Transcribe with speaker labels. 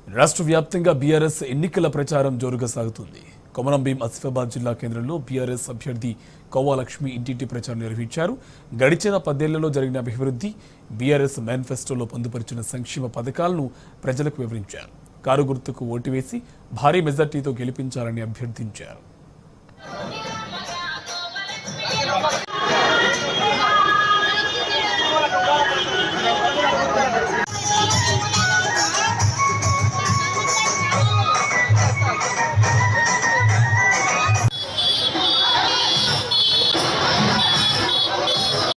Speaker 1: రాష్ట్ర వ్యాప్తంగా బీఆర్ఎస్ ఎన్నికల ప్రచారం జోరుగా సాగుతుంది. కొమరంభీం ఆసిఫాబాద్ జిల్లా కేంద్రంలో బీఆర్ఎస్ అభ్యర్థి కవ్వా లక్ష్మి ఇంటింటి ప్రచారం నిర్వహించారు. గడిచిన 10 ఏళ్లలో జరిగిన అభివృద్ధి, బీఆర్ఎస్ మేనిఫెస్టోలో పొందుపరిచిన సంక్షేమ పథకాలను ప్రజలకు వివరించారు. కారు గుర్తుకు ఓటు వేసి భారీ మెజార్టీతో గెలిపించాలని అభ్యర్థించారు.